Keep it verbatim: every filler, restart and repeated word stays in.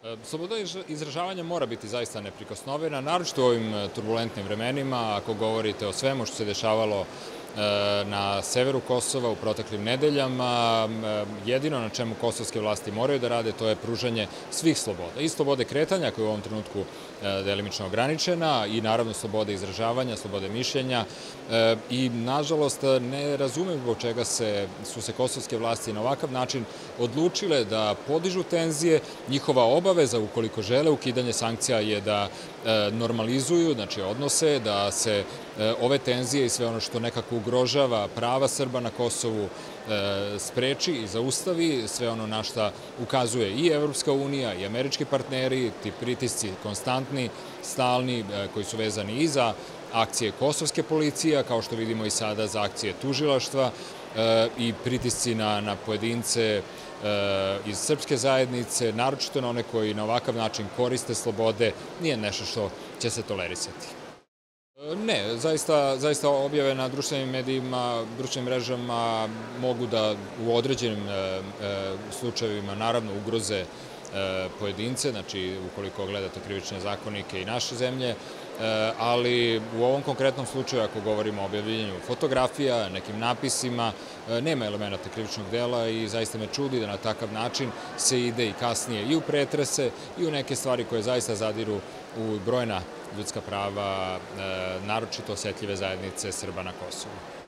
Sloboda izražavanja mora biti zaista neprikosnovena, naročito u ovim turbulentnim vremenima, ako govorite o svemu što se dešavalo na severu Kosova u proteklim nedeljama. Jedino na čemu kosovske vlasti moraju da rade, to je pružanje svih sloboda. I slobode kretanja, koja je u ovom trenutku delimično ograničena, i naravno slobode izražavanja, slobode mišljenja. I, nažalost, ne razumem zbog čega se, su se kosovske vlasti na ovakav način odlučile da podižu tenzije. Njihova obaveza, ukoliko žele ukidanje sankcija, je da normalizuju, znači odnose, da se ove tenzije i sve ono što nekako ugrožava prava Srba na Kosovu spreči i zaustavi, sve ono na šta ukazuje i Evropska unija i američki partneri, ti pritisci konstantni, stalni, koji su vezani i za akcije kosovske policije, kao što vidimo i sada za akcije tužilaštva, i pritisci na, na pojedince iz srpske zajednice, naročito na one koji na ovakav način koriste slobode, nije nešto što će se tolerisati. Ne, zaista, zaista objave na društvenim medijima, društvenim mrežama mogu da u određenim slučajevima naravno ugroze pojedince, znači ukoliko gledate krivične zakonike i naše zemlje, ali u ovom konkretnom slučaju, ako govorimo o objavljanju fotografija, nekim napisima, nema elemenata krivičnog dela i zaista me čudi da na takav način se ide i kasnije i u pretrese i u neke stvari koje zaista zadiru u brojna ljudska prava, naročito osetljive zajednice Srba na Kosovu.